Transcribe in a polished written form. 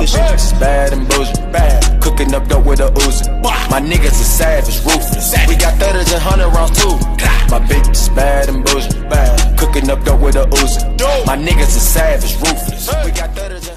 My bitch is bad and bougie, cooking up dope with a Uzi. My niggas are savage, ruthless. We got 30s and 100 rounds too. My bitch is bad and bougie, cooking up dope with a Uzi. My niggas are savage, ruthless. We got 30s and